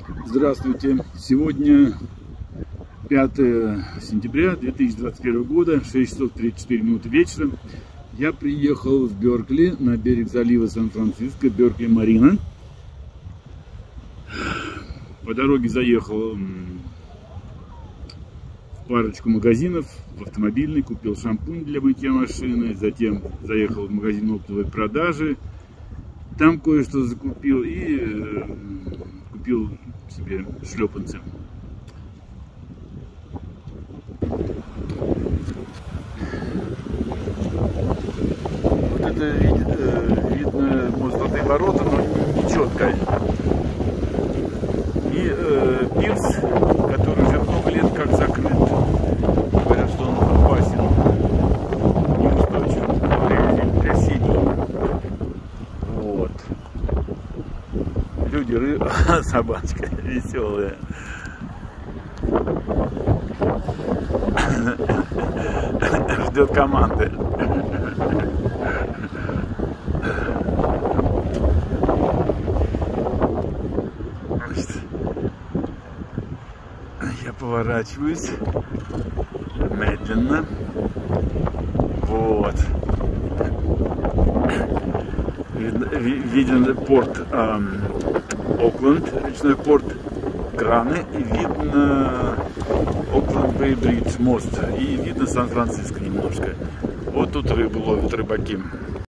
Здравствуйте! Сегодня 5 сентября 2021 года, 6 часов 34 минуты вечера. Я приехал в Беркли, на берег залива Сан-Франциско, Беркли-Марина. По дороге заехал в парочку магазинов, в автомобильный, купил шампунь для мытья машины, затем заехал в магазин оптовой продажи, там кое-что закупил и купил себе шлепанцы. Вот это видно, может, золотые ворота, но не четко. И пирс, который уже много лет как закрыт, говорят, что он опасен, неустойчив к землетрясению. Вот. Люди, рыба, собачка веселая. Ждет команды. Значит, я поворачиваюсь медленно. Вот. Виден порт Окленд, речной порт, краны, и видно Окленд Бэй Бридж, мост, и видно Сан-Франциско немножко. Вот тут рыбу ловят рыбаки.